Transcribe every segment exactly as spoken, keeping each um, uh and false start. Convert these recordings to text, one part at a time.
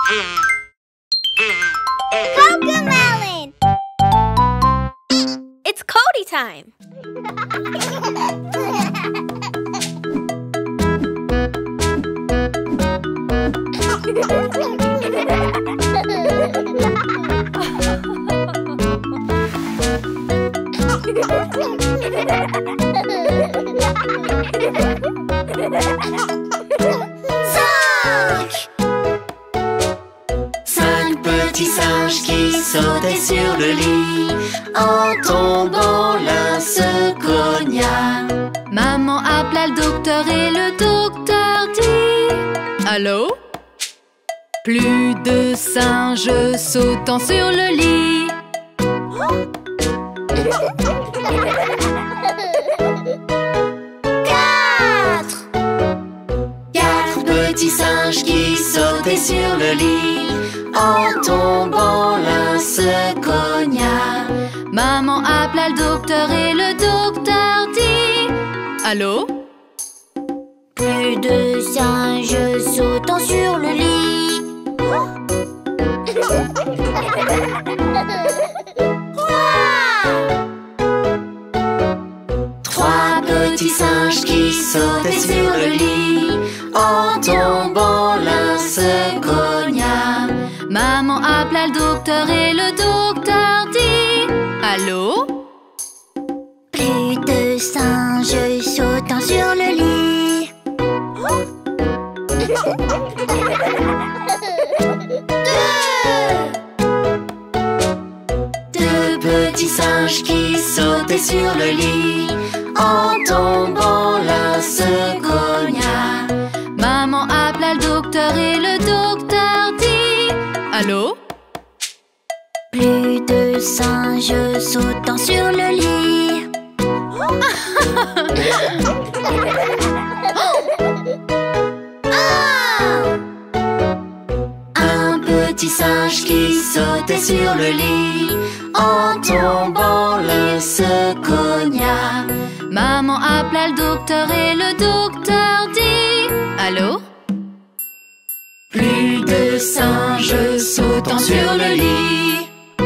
Cocomelon! It's Cody time! Cinq petits singes qui sautaient sur le lit. En tombant, l'un se cogna. Maman appela le docteur et le docteur dit: Allô? Plus de singes sautant sur le lit. Quatre! Quatre petits singes qui sautaient sur le lit. En tombant, l'un se cogna. Maman appela le docteur et le docteur dit: Allô? Plus de singes sautant sur le lit. Trois petits singes qui sautaient sur le lit. En tombant, l'un se cogna. Maman appela le docteur et le docteur dit: Allô? Plus de singes sautant sur le lit. Deux petits singes qui sautaient sur le lit. En tombant, l'un se cogna. Maman appela le docteur et le docteur dit: Allô? Plus de singes sautant sur le lit. Un petit singe qui sautait sur le lit. En tombant, l'un se cogna. Maman appela le docteur et le docteur dit: Allô? Plus de singes sautant sur le lit.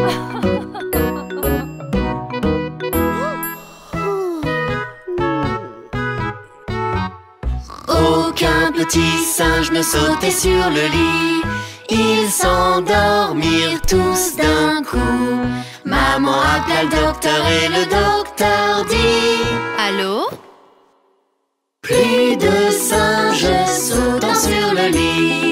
Aucun petit singe ne sautait sur le lit. Ils s'endormirent tous d'un coup. Maman appela le docteur et le docteur dit: Allô? Plus de singes sautant sur le lit.